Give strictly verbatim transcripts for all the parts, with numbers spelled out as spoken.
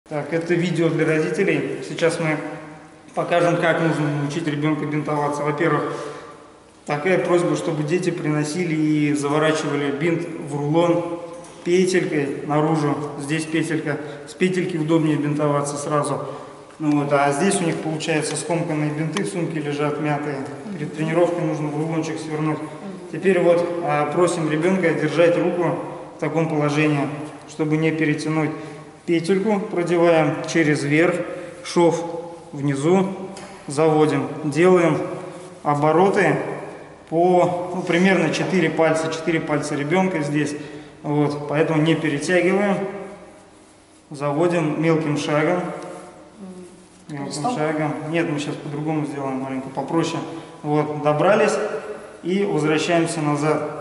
Так, это видео для родителей. Сейчас мы покажем, как нужно научить ребенка бинтоваться. Во-первых, такая просьба, чтобы дети приносили и заворачивали бинт в рулон петелькой наружу. Здесь петелька. С петельки удобнее бинтоваться сразу. Ну вот, а здесь у них получается скомканные бинты в сумке лежат, мятые. Перед тренировкой нужно в рулончик свернуть. Теперь вот а, просим ребенка держать руку в таком положении, чтобы не перетянуть. Петельку продеваем через верх, шов внизу, заводим. Делаем обороты по ну, примерно четыре пальца, четыре пальца ребенка здесь. Вот, поэтому не перетягиваем. Заводим мелким шагом. Мелким шагом. Нет, мы сейчас по-другому сделаем, маленько попроще. Вот, добрались и возвращаемся назад.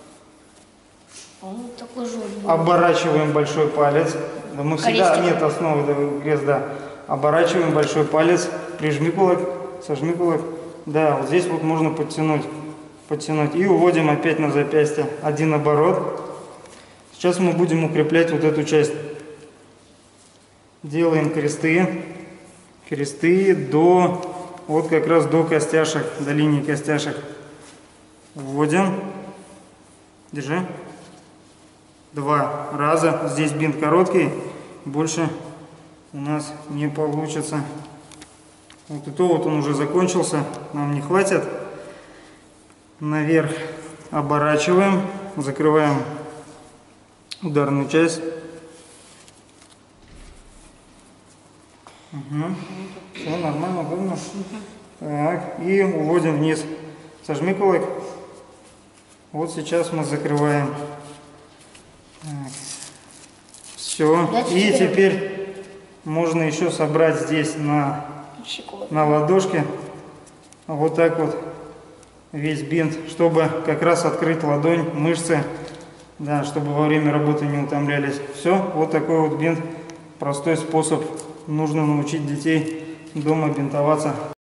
Оборачиваем большой палец. Да мы всегда, нет основы, да, крест, да. Оборачиваем большой палец, прижми кулак, сожми кулак. Да, вот здесь вот можно подтянуть, подтянуть. И уводим опять на запястье. Один оборот. Сейчас мы будем укреплять вот эту часть. Делаем кресты. Кресты до, вот как раз до костяшек, до линии костяшек. Вводим. Держи. Два раза. Здесь бинт короткий, больше у нас не получится. Вот и то вот он уже закончился, нам не хватит. Наверх оборачиваем, закрываем ударную часть. Угу. Все нормально, удобно. Так, и уводим вниз. Сожми кулак. Вот сейчас мы закрываем. Так. Все. И теперь можно еще собрать здесь на, на ладошке вот так вот весь бинт, чтобы как раз открыть ладонь, мышцы, да, чтобы во время работы не утомлялись. Все. Вот такой вот бинт. Простой способ. Нужно научить детей дома бинтоваться.